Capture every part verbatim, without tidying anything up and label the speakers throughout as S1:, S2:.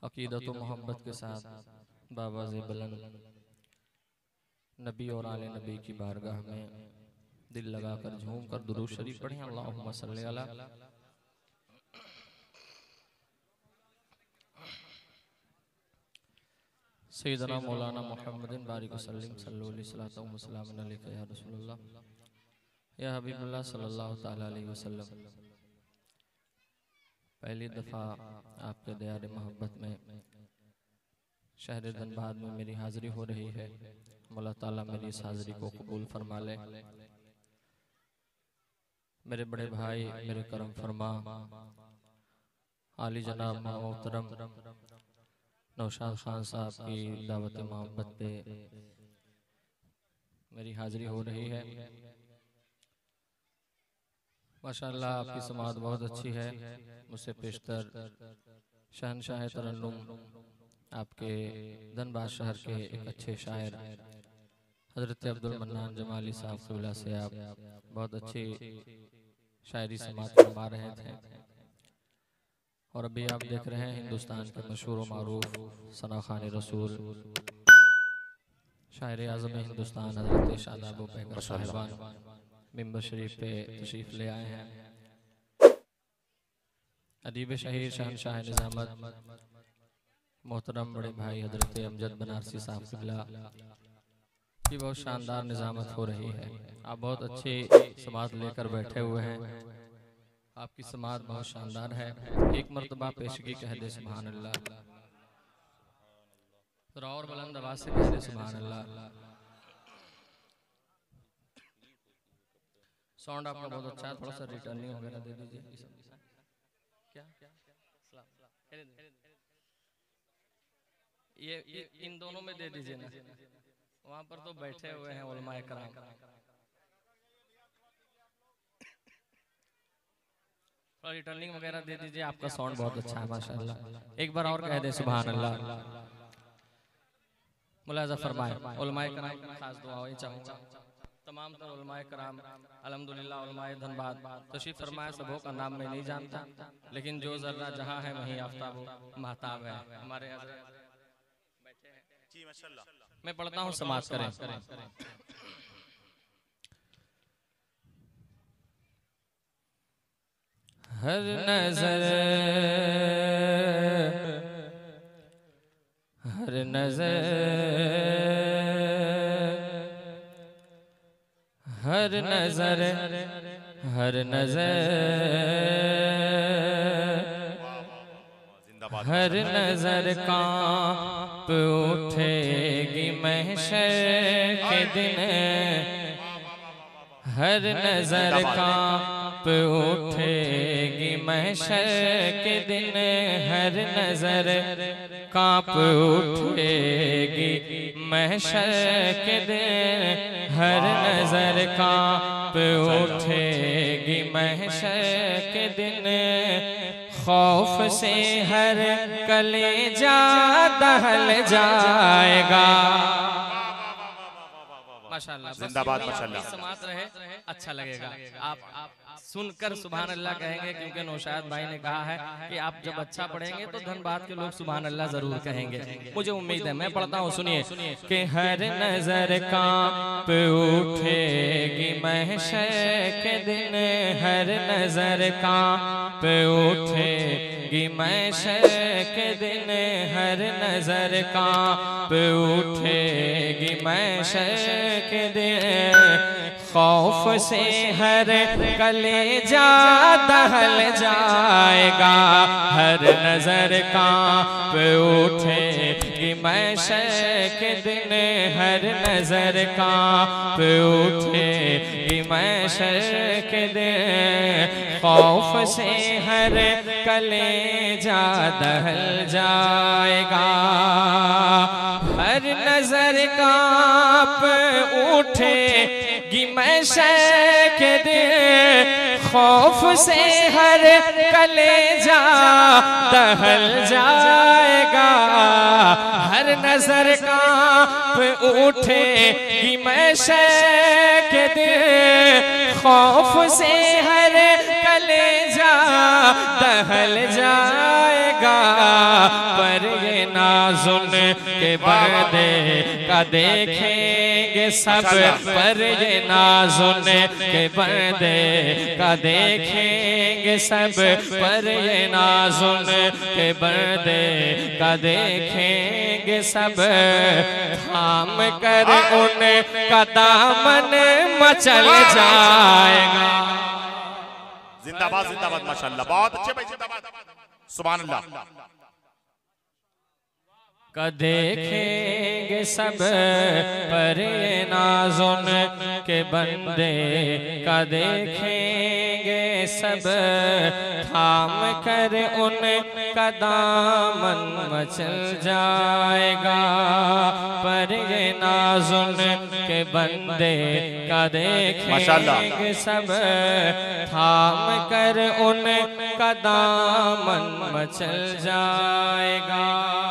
S1: अकीदत व मोहब्बत के साथ बाबा बुलंद नबी और आले नबी की बारगाह में दिल लगाकर झूम कर दुरूद शरीफ पढ़ें। अल्लाहुम्मा सल्ली अला सैयदना मौलाना मुहम्मदिन बारिक वसल्लम सल्लल्लाहु अलैहि वसल्लम अलैका या रसूलुल्लाह या हबीबुल्लाह सल्लल्लाहु तआला अलैहि वसल्लम। पहली दफ़ा आपके दयारे मोहब्बत में शहर धनबाद में मेरी हाज़िरी हो रही है। मौला ताला मेरी इस हाज़िरी को कबूल फरमा ले। मेरे बड़े भाई मेरे करम फरमा आली जनाब मोहतरम नौशाद खान साहब की दावत मोहब्बत पे मेरी हाज़िरी हो रही है। माशाअल्लाह आपकी समात बहुत अच्छी है। मुझसे पेशतर शहनशाह तरन्नुम आपके धनबाद शहर के एक अच्छे शायर हज़रत अब्दुल मन्नान जमाली साहब क़िबला से आप बहुत अच्छी शायरी समात फरमा रहे थे। और अभी आप देख रहे हैं हिंदुस्तान के मशहूर व मारूफ सना खान रसूल शायर आज़म हिंदुस्तान हज़रत शादाब व पैगम्बर साहिबान मिंबर शरीफ पे तशरीफ ले आए हैं। अदीब शहीर शहनशाह निज़ामत मोहतरम बड़े भाई हज़रत अमजद बनारसी साहब क़िबला की बहुत शानदार निज़ामत हो रही है। आप बहुत अच्छी समात लेकर बैठे हुए हैं। आपकी समात बहुत शानदार है। एक मर्तबा पेशगी कह दे सुभान अल्लाह, थोड़ा और बुलंद आवाज़ से कह दे सुभान अल्लाह। साउंड आपका बहुत अच्छा है, थोड़ा सा रिटर्निंग वगैरह दे दीजिए। क्या ये, ये इन दोनों में दे दीजिए ना, वहां पर तो बैठे हुए हैं उलमाए कराम। थोड़ा रिटर्निंग वगैरह दे दीजिए। आपका साउंड बहुत अच्छा है माशाअल्लाह। एक बार और कह दे सुभान अल्लाह। मुलाज़ा फरमाए उलमाए कराम की खास दुआ वही चाहूँगा। तमाम तर उलमाए कराम अल्हम्दुलिल्लाह उलमाए धनबाद तशरीफ फरमाए। सबों का नाम मैं नहीं जानता, लेकिन जो जर्रा जहाँ है वहीं आफ्ताब महताब है। हमारे बैठे हैं जी माशाअल्लाह। मैं पढ़ता हूँ समाज करें। हर नजर हर नजर हर नजर हर नजर हर नजर कांप उठेगी महशर के दिन। हर नजर कांप उठेगी महशर के दिन। हर नजर कांप उठेगी महशर के दिन। हर नजर कांप उठेगी महशर के दिन। खौफ से हर कलेजा दहल जाएगा। माशाअल्लाह जिंदाबाद माशाअल्लाह। समात रहे अच्छा लगेगा। आप आप सुनकर सुभान अल्लाह कहेंगे, क्योंकि नौशाद भाई ने कहा है कि आप जब अच्छा पढ़ेंगे तो धनबाद के लोग सुभान अल्लाह जरूर कहेंगे। मुझे उम्मीद है। मैं पढ़ता हूँ सुनिए कि हर नजर कांप उठेगी महशर के दिन। हर नजर कांप उठेगी महशर के दिन। हर नजर कांप उठेगी महशर के दिन। खौफ से हर कलेजा दहल जाएगा। हर नजर कांप उठेगी महशर के दिन। हर नजर कांप उठेगी महशर के दिन। खौफ से हर कलेजा दहल जाएगा। हर नजर कांप उठेगी महशर के दिन। खौफ से हर कलेजा दहल जाएगा। हर नजर कांप उठेगी महशर के दिन। खौफ से हर कलेजा दहल जाएगा। पर ये नाज़ुन के बंदे का देखेंगे सब, पर ये नाज़ुन के बंदे का देखेंगे सब, पर ये नाज़ुन के बंदे का देखेंगे सब। थाम कर उनका दामन मचल जाएगा।
S2: जिंदाबाद जिंदाबाद माशाल्लाह, बहुत अच्छे भाई, जिंदाबाद सुभान अल्लाह।
S1: का देखेंगे सब पर ये नाज़ुन के बंदे का देखेंगे सब। थाम कर उन का दामन मचल जाएगा, पर ये नाज़ुन के बंदे का देखेंगे सब। थाम कर उन का दामन मचल जाएगा।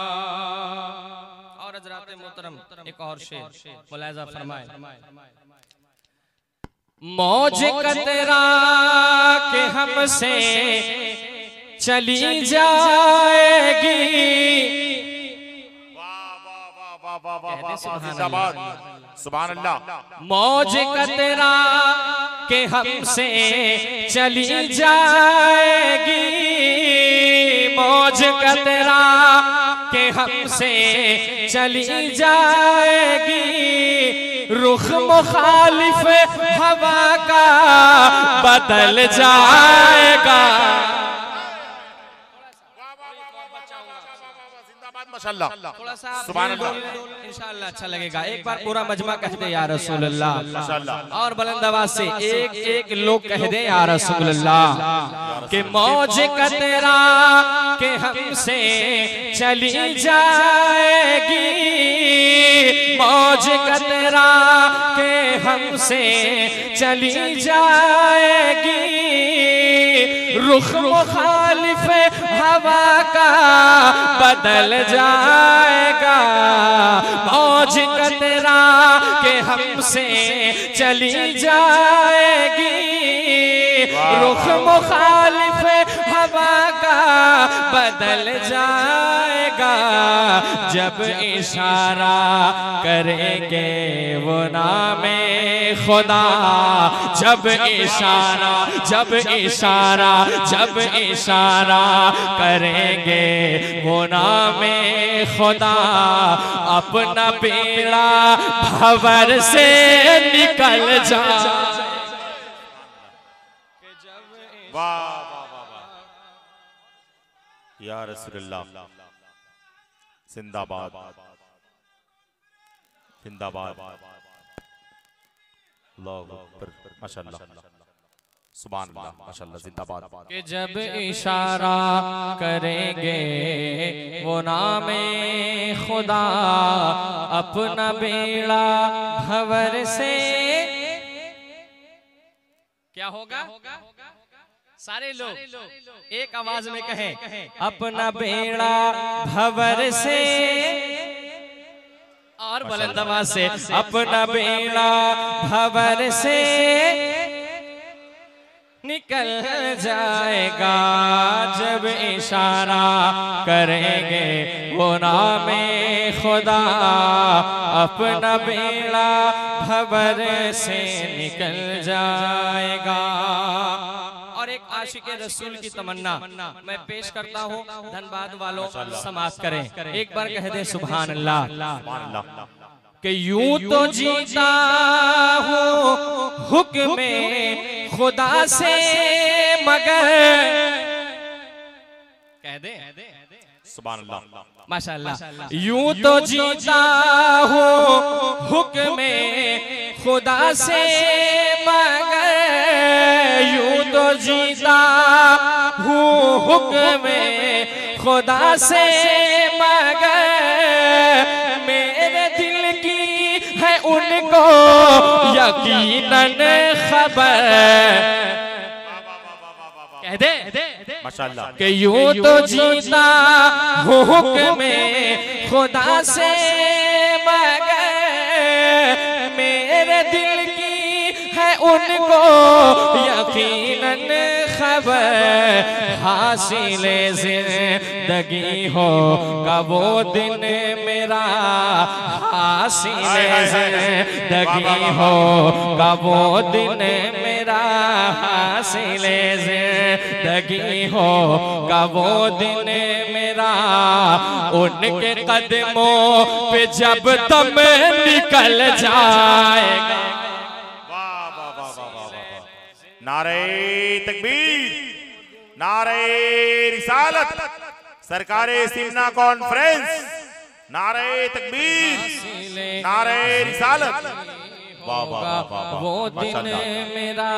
S1: एक और शेर मुलाहिज़ा फरमाए। मौज कतरा के हमसे चली जाएगी।
S2: वाह वाह वाह वाह वाह वाह, जिंदाबाद सुभान अल्लाह।
S1: मौज कतरा के हमसे चली जाएगी, मौज कतरा के हमसे चली जाएगी। रुख मुखालिफ हवा का बदल जाएगा।
S2: माशाल्लाह,
S1: थोड़ा सा
S2: सुभान अल्लाह,
S1: इंशाअल्लाह अच्छा लगेगा। एक बार पूरा मजमा कह दे या रसूल अल्लाह,
S2: माशाल्लाह।
S1: और बुलंद आवाज से एक एक लोग कह दे या रसूल अल्लाह। कि मौज कतरा के हमसे चली जाएगी, मौज कतरा के हमसे चली जाएगी। रुख मुखालिफ हवा का बदल जाएगा। मौज कतरा के हमसे चली जाएगी। रुख मुखालिफ हवा का बदल जाएगा। जब इशारा करेंगे वो नामे खुदा, जब इशारा जब इशारा जब इशारा करेंगे वो नामे खुदा, अपना बेड़ा भंवर से निकल जाए।
S2: वाह वाह वाह वाह, या रसूलुल्लाह, जिंदाबाद जिंदाबाद, अल्लाहु अकबर, माशाल्लाह सुभान अल्लाह, माशाल्लाह, जिंदाबाद।
S1: कि जब इशारा करेंगे वो नामे खुदा, अपना बेड़ा भंवर से क्या होगा? सारे लोग एक आवाज में कहें, अपना बेड़ा भंवर से। और बुलंद आवाज से, अपना बेड़ा भंवर से निकल जाएगा। जब इशारा करेंगे वो नामे खुदा, अपना बेड़ा भंवर से निकल जाएगा। और एक आशिक रसूल की तमन्ना मैं पेश करता हूँ, धनबाद वालों समाप्त करें। एक बार कह दे सुभान अल्लाह। कि यूं तो जीता हूँ हुक्म खुदा से, मगर कह दे
S2: सुभान अल्लाह,
S1: माशाअल्लाह। यूं तो जीता हूँ हुक्म खुदा से, मगर यूं तो जीता हूँ हुक्म खुदा से, मगर मेरे दिल की है उनको यकीनन खबर। कह दे
S2: माशाअल्लाह।
S1: कि यूं तो जीता हूँ हुक्म खुदा से, मगर मेरे दिल की है उनको यकीनन खबर हासिल जिंदगी होगा वो दिन मेरा, हासिल जिंदगी होगा वो दिन मेरा, हासिल जिंदगी होगा वो दिन मेरा। उनके कदमों पे जब दम निकल जाएगा।
S2: वाह वाह वाह वाह वाह वाह। नारे तकबीर, नारे रिसालत, सरकारे सिमना कॉन्फ्रेंस, नारे तकबीर, नारे रिसालत। वाह वाह वाह वाह,
S1: वो दिन मेरा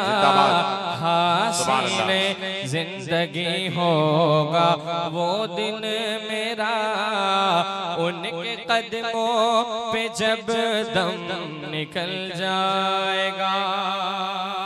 S1: हासिल जिंदगी होगा वो दिन मेरा। उनके कदमों पे जब दम निकल जाएगा।